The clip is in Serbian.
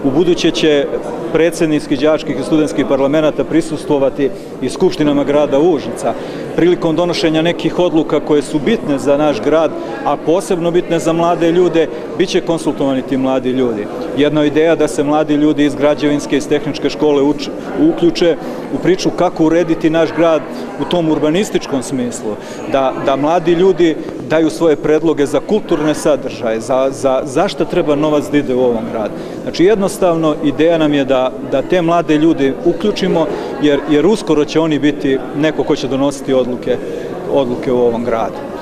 U buduće će predsjedničkih đačkih i studentskih parlamenta prisustvovati i skupštinama grada Užica. Prilikom donošenja nekih odluka koje su bitne za naš grad, a posebno bitne za mlade ljude, bit će konsultovani ti mladi ljudi. Jedna ideja da se mladi ljudi iz građevinske i iz tehničke škole uključe u priču kako urediti naš grad u tom urbanističkom smislu, da mladi ljudi daju svoje predloge za kulturne sadržaje, za šta treba novac da ide u ovom gradu. Znači jednostavno ideja nam je da te mlade ljude uključimo, jer uskoro će oni biti neko ko će donositi odluke u ovom gradu.